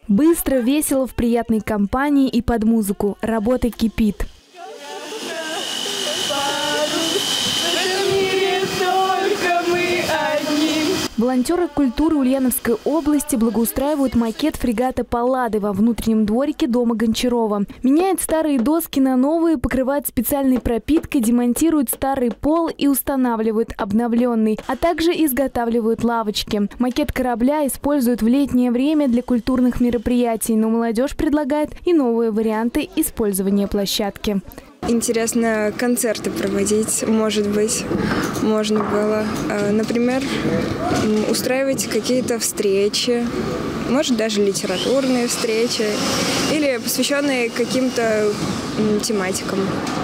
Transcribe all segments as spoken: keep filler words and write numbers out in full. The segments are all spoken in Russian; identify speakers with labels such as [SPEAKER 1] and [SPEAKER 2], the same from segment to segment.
[SPEAKER 1] Быстро, весело, в приятной компании и под музыку. Работа кипит. Волонтеры культуры Ульяновской области благоустраивают макет фрегата «Паллады» во внутреннем дворике дома Гончарова. Меняют старые доски на новые, покрывают специальной пропиткой, демонтируют старый пол и устанавливают обновленный, а также изготавливают лавочки. Макет корабля используют в летнее время для культурных мероприятий, но молодежь предлагает и новые варианты использования площадки.
[SPEAKER 2] Интересно концерты проводить, может быть, можно было. Например, устраивать какие-то встречи, может, даже литературные встречи или посвященные каким-то тематикам.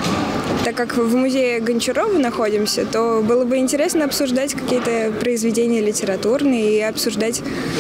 [SPEAKER 2] Так как в музее Гончарова находимся, то было бы интересно обсуждать какие-то произведения литературные и обсуждать,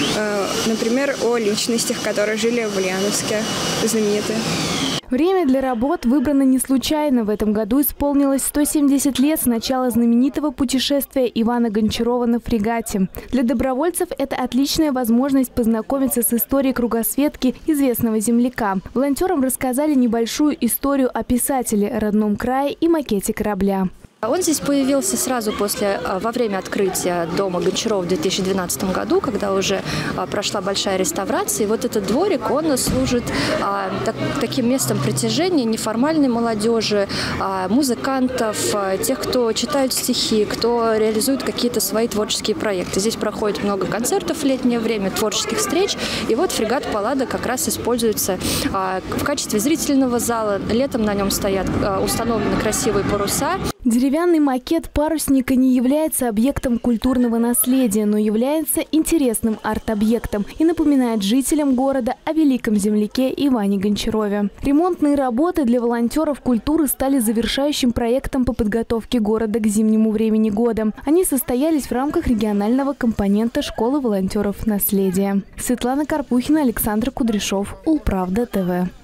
[SPEAKER 2] например, о личностях, которые жили в Ульяновске, знаменитые.
[SPEAKER 1] Время для работ выбрано не случайно. В этом году исполнилось сто семьдесят лет с начала знаменитого путешествия Ивана Гончарова на фрегате. Для добровольцев это отличная возможность познакомиться с историей кругосветки известного земляка. Волонтерам рассказали небольшую историю о писателе, родном крае и макете корабля.
[SPEAKER 3] Он здесь появился сразу после, во время открытия дома Гончарова в две тысячи двенадцатом году, когда уже прошла большая реставрация. И вот этот дворик, он служит а, так, таким местом притяжения неформальной молодежи, а, музыкантов, а, тех, кто читают стихи, кто реализует какие-то свои творческие проекты. Здесь проходит много концертов в летнее время, творческих встреч. И вот фрегат «Паллада» как раз используется а, в качестве зрительного зала. Летом на нем стоят а, установлены красивые паруса.
[SPEAKER 1] Деревянный макет парусника не является объектом культурного наследия, но является интересным арт-объектом и напоминает жителям города о великом земляке Иване Гончарове. Ремонтные работы для волонтеров культуры стали завершающим проектом по подготовке города к зимнему времени года. Они состоялись в рамках регионального компонента школы волонтеров наследия. Светлана Карпухина, Александр Кудряшов, Улправда ТВ.